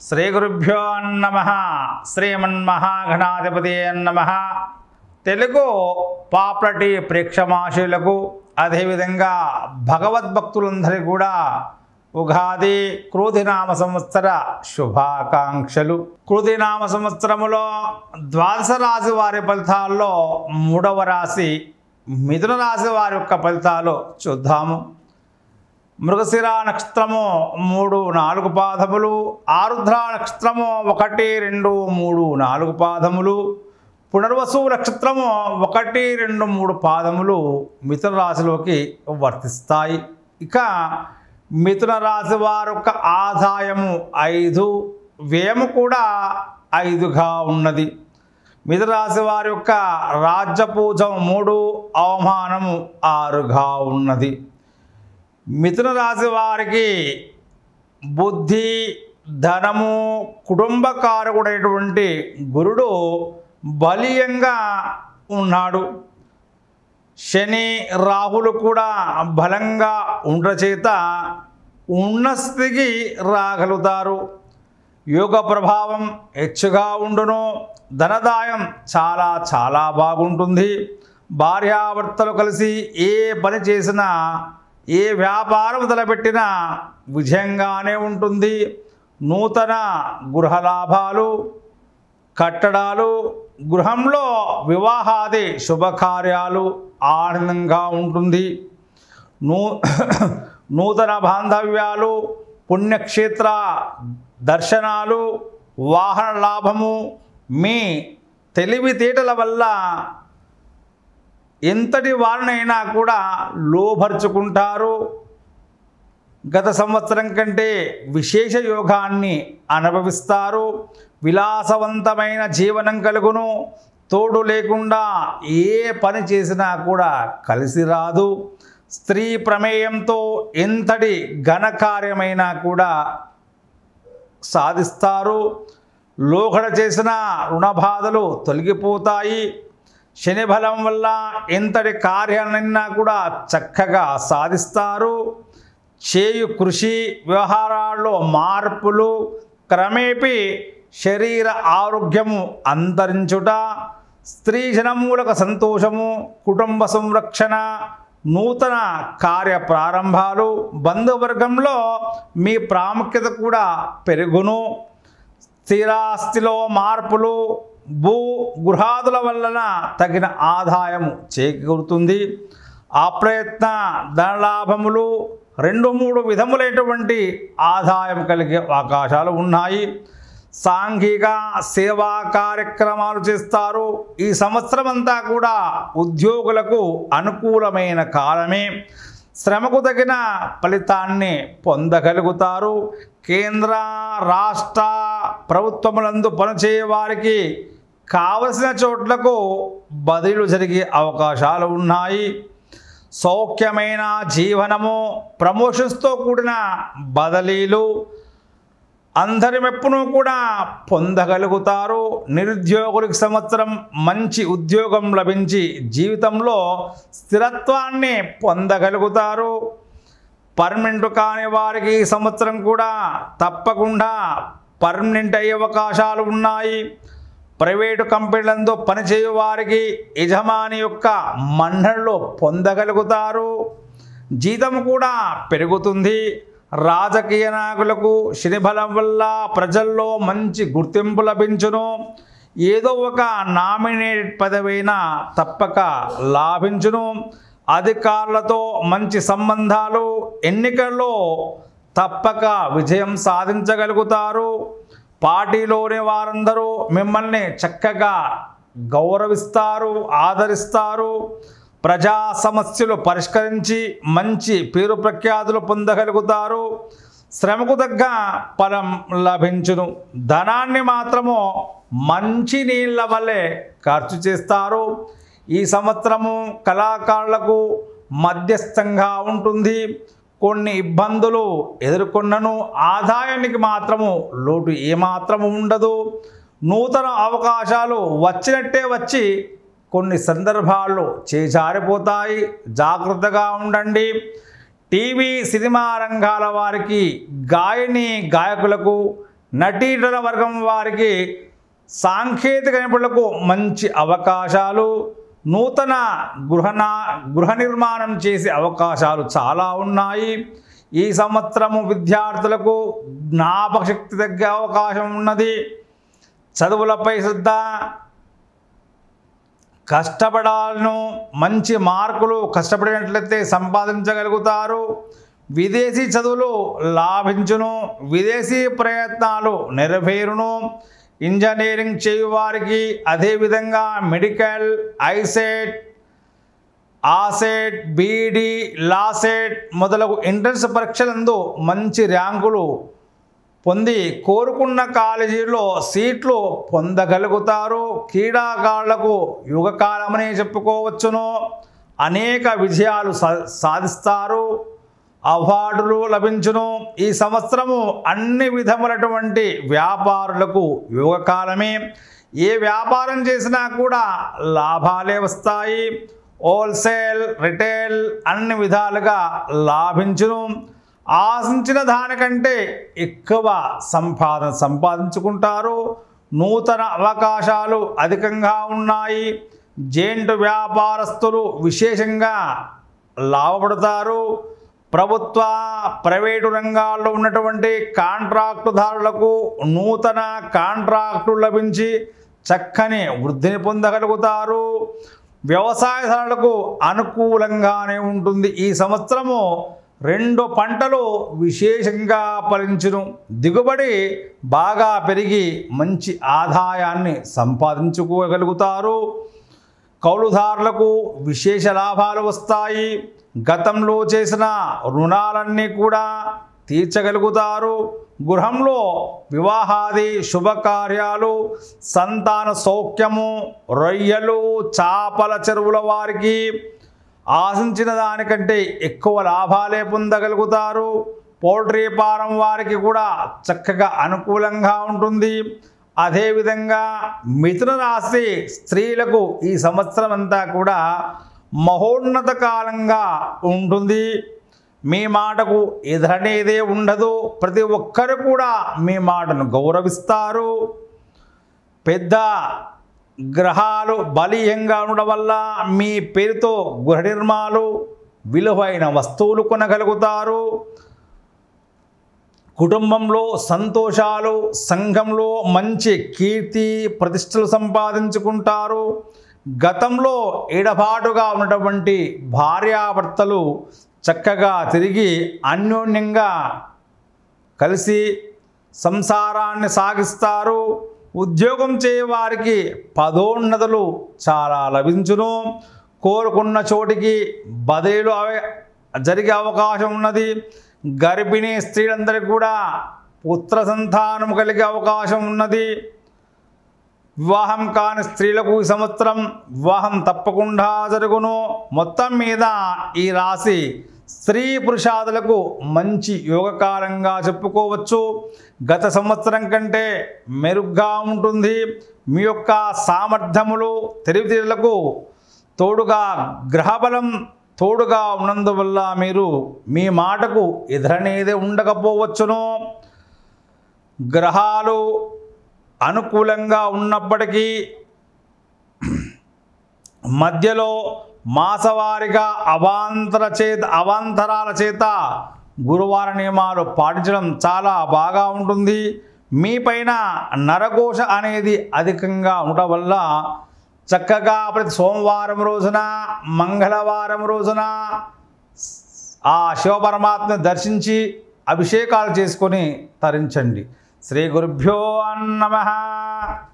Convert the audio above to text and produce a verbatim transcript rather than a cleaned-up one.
శ్రీ గురుభ్యో నమః. శ్రీమన్మహాగణాధిపతయే నమః. తెలుగు పాపులర్ ప్రేక్షమాశయులకు అదేవిధంగా భగవద్భక్తులందరికీ కూడా ఉగాది క్రోధినామ సంవత్సర శుభాకాంక్షలు. క్రోధినామ సంవత్సరములో ద్వాదశ రాశి వారి ఫలితాల్లో మూడవ రాశి మిథున రాశి వారి యొక్క ఫలితాలు చూద్దాము. మృగశిర నక్షత్రము మూడు నాలుగు పాదములు, ఆరుద్ర నక్షత్రము ఒకటి రెండు మూడు నాలుగు పాదములు, పునర్వసు నక్షత్రము ఒకటి రెండు మూడు పాదములు మిథున రాశిలోకి వర్తిస్తాయి. ఇక మిథున రాశి వారి యొక్క ఆదాయము ఐదు, వ్యయము కూడా ఐదుగా ఉన్నది. మిథున రాశి వారి యొక్క రాజ్యపూజం మూడు, అవమానము ఆరుగా ఉన్నది. మిథున రాశి వారికి బుద్ధి, ధనము, కుటుంబకారకుడైనటువంటి గురుడు బలీయంగా ఉన్నాడు. శని రాహులు కూడా బలంగా ఉండటం చేత ఉన్న స్థితికి రాగలుగుతారు. యోగ ప్రభావం హెచ్చుగా ఉండును. ధనదాయం చాలా చాలా బాగుంటుంది. భార్యాభర్తలు కలిసి ఏ పని చేసినా, ఏ వ్యాపారం తలపెట్టినా విజయంగానే ఉంటుంది. నూతన గృహ లాభాలు, కట్టడాలు, గృహంలో వివాహాది శుభకార్యాలు ఆనందంగా ఉంటుంది. నూ నూతన బాంధవ్యాలు, పుణ్యక్షేత్ర దర్శనాలు, వాహన లాభము మీ తెలివితేటల వల్ల ఎంతటి వారినైనా కూడా లోబరుచుకుంటారు. గత సంవత్సరం కంటే విశేష యోగాన్ని అనుభవిస్తారు. విలాసవంతమైన జీవనం కలుగును. తోడు లేకుండా ఏ పని చేసినా కూడా కలిసి రాదు. స్త్రీ ప్రమేయంతో ఎంతటి ఘనకార్యమైనా కూడా సాధిస్తారు. లోగడ చేసిన రుణబాధలు తొలగిపోతాయి. శని బలం వల్ల ఎంతటి కార్యాలైనా కూడా చక్కగా సాధిస్తారు. చేయు కృషి, వ్యవహారాల్లో మార్పులు, క్రమేపీ శరీర ఆరోగ్యము అంతరించుట, స్త్రీ జనమూలక సంతోషము, కుటుంబ సంరక్షణ, నూతన కార్య ప్రారంభాలు, బంధువర్గంలో మీ ప్రాముఖ్యత కూడా పెరుగును. స్థిరాస్తిలో మార్పులు, భూ గృహాదుల వలన తగిన ఆదాయము చేకూరుతుంది. అప్రయత్న ధనలాభములు, రెండు మూడు విధములైనటువంటి ఆదాయం కలిగే అవకాశాలు ఉన్నాయి. సాంఘిక సేవా కార్యక్రమాలు చేస్తారు. ఈ సంవత్సరం అంతా కూడా ఉద్యోగులకు అనుకూలమైన కాలమే. శ్రమకు తగిన ఫలితాన్ని పొందగలుగుతారు. కేంద్ర రాష్ట్ర ప్రభుత్వములందు పనిచేయ వారికి కావలసిన చోట్లకు బదిలీలు జరిగే అవకాశాలు ఉన్నాయి. సౌఖ్యమైన జీవనము, ప్రమోషన్స్తో కూడిన బదిలీలు, అందరి మెప్పును కూడా పొందగలుగుతారు. నిరుద్యోగులకు సంవత్సరం మంచి ఉద్యోగం లభించి జీవితంలో స్థిరత్వాన్ని పొందగలుగుతారు. పర్మనెంట్ కాని వారికి ఈ సంవత్సరం కూడా తప్పకుండా పర్మనెంట్ అయ్యే అవకాశాలు ఉన్నాయి. ప్రైవేటు కంపెనీలందు పనిచేయు వారికి యజమాని యొక్క మన్ననలు పొందగలుగుతారు. జీతం కూడా పెరుగుతుంది. రాజకీయ నాయకులకు శని బలం వల్ల ప్రజల్లో మంచి గుర్తింపు లభించును. ఏదో ఒక నామినేటెడ్ పదవైనా తప్పక లాభించును. అధికారులతో మంచి సంబంధాలు, ఎన్నికల్లో తప్పక విజయం సాధించగలుగుతారు. పార్టీలోని వారందరూ మిమ్మల్ని చక్కగా గౌరవిస్తారు, ఆదరిస్తారు. ప్రజా సమస్యలు పరిష్కరించి మంచి పేరు ప్రఖ్యాతులు పొందగలుగుతారు. శ్రమకు తగ్గ ఫలం లభించును. ధనాన్ని మాత్రము మంచి నీళ్ళ వల్లే ఖర్చు చేస్తారు. ఈ సంవత్సరము కళాకారులకు మధ్యస్థంగా ఉంటుంది. కొన్ని ఇబ్బందులు ఎదుర్కొన్నను. ఆదాయానికి మాత్రము లోటు ఏమాత్రము ఉండదు. నూతన అవకాశాలు వచ్చినట్టే వచ్చి కొన్ని సందర్భాల్లో చేజారిపోతాయి. జాగ్రత్తగా ఉండండి. టీవీ సినిమా రంగాల వారికి, గాయని గాయకులకు, నటీనటుల వర్గం వారికి సాంకేతిక నిపుణులకు మంచి అవకాశాలు, నూతన గృహన గృహ నిర్మాణం చేసే అవకాశాలు చాలా ఉన్నాయి. ఈ సంవత్సరము విద్యార్థులకు జ్ఞాపకశక్తి తగ్గే అవకాశం ఉన్నది. చదువులపై శ్రద్ధ, కష్టపడాలను, మంచి మార్కులు కష్టపడినట్లయితే సంపాదించగలుగుతారు. విదేశీ చదువులు లాభించును, విదేశీ ప్రయత్నాలు నెరవేరును. ఇంజనీరింగ్ చేయువారికి, అదేవిధంగా మెడికల్, ఐసెట్, ఆసెట్, బీఈడి, లాసెట్ మొదలగు ఎంట్రన్స్ పరీక్షలందు మంచి ర్యాంకులు పొంది కోరుకున్న కాలేజీలో సీట్లు పొందగలుగుతారు. క్రీడాకారులకు యుగకాలమని చెప్పుకోవచ్చును. అనేక విజయాలు సాధిస్తారు, అవార్డులు లభించును. ఈ సంవత్సరము అన్ని విధములటువంటి వ్యాపారులకు యోగకాలమే. ఏ వ్యాపారం చేసినా కూడా లాభాలే వస్తాయి. హోల్సేల్, రిటైల్ అన్ని విధాలుగా లాభించును. ఆశించిన దానికంటే ఎక్కువ సంపాదన సంపాదించుకుంటారు. నూతన అవకాశాలు అధికంగా ఉన్నాయి. జెయింట్ వ్యాపారస్తులు విశేషంగా లాభపడతారు. ప్రభుత్వ, ప్రైవేటు రంగాల్లో ఉన్నటువంటి కాంట్రాక్టుదారులకు నూతన కాంట్రాక్టులు లభించి చక్కని వృద్ధిని పొందగలుగుతారు. వ్యవసాయదారులకు అనుకూలంగానే ఉంటుంది. ఈ సంవత్సరము రెండు పంటలు విశేషంగా ఫలించును. దిగుబడి బాగా పెరిగి మంచి ఆదాయాన్ని సంపాదించుకోగలుగుతారు. కౌలుదారులకు విశేష లాభాలు వస్తాయి. గతంలో చేసిన రుణాలన్నీ కూడా తీర్చగలుగుతారు. గృహంలో వివాహాది శుభకార్యాలు, సంతాన సౌఖ్యము, రొయ్యలు, చేపల చెరువుల వారికి ఆశించిన దానికంటే ఎక్కువ లాభాలే పొందగలుగుతారు. పౌల్ట్రీ ఫారం వారికి కూడా చక్కగా అనుకూలంగా ఉంటుంది. అదేవిధంగా మిథున రాశి స్త్రీలకు ఈ సంవత్సరం అంతా కూడా మహోన్నత కాలంగా ఉంటుంది. మీ మాటకు ఎదురనేదే ఉండదు. ప్రతి ఒక్కరు కూడా మీ మాటను గౌరవిస్తారు. పెద్ద గ్రహాలు బలీయంగా ఉండడం వల్ల మీ పేరుతో గృహ నిర్మాణాలు, విలువైన వస్తువులు కొనగలుగుతారు. కుటుంబంలో సంతోషాలు, సంఘంలో మంచి కీర్తి ప్రతిష్టలు సంపాదించుకుంటారు. గతంలో ఎడబాటుగా ఉన్నటువంటి భార్యాభర్తలు చక్కగా తిరిగి అన్యోన్యంగా కలిసి సంసారాన్ని సాగిస్తారు. ఉద్యోగం చేయవారికి పదోన్నతులు చాలా లభించును. కోరుకున్న చోటికి బదిలీలు జరిగే అవకాశం ఉన్నది. గర్భిణీ స్త్రీలందరికీ కూడా పుత్ర సంతానం కలిగే అవకాశం ఉన్నది. వివాహం కాని స్త్రీలకు ఈ సంవత్సరం వివాహం తప్పకుండా జరుగును. మొత్తం మీద ఈ రాశి స్త్రీ పురుషాదులకు మంచి యోగకాలంగా చెప్పుకోవచ్చు. గత సంవత్సరం కంటే మెరుగ్గా ఉంటుంది. మీ యొక్క సామర్థ్యములు, తెలివితేటలకు తోడుగా గ్రహబలం తోడుగా ఉన్నందువల్ల మీరు మీ మాటకు ఎదురనేదే ఉండకపోవచ్చును. గ్రహాలు అనుకూలంగా ఉన్నప్పటికీ మధ్యలో మాసవారిగా అవాంతర చేత అవాంతరాల చేత గురువార నియమాలు పాటించడం చాలా బాగా ఉంటుంది. మీపైన నరఘోష అనేది అధికంగా ఉండటం వల్ల చక్కగా ప్రతి సోమవారం రోజున, మంగళవారం రోజున ఆ శివపరమాత్మని దర్శించి అభిషేకాలు చేసుకొని తరించండి. శ్రీ గురుభ్యో నమః.